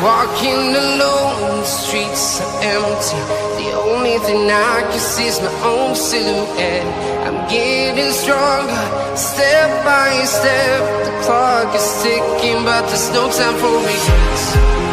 Walking alone, the streets are empty. The only thing I can see is my own silhouette. I'm getting stronger, step by step. The clock is ticking, but there's no time for regrets.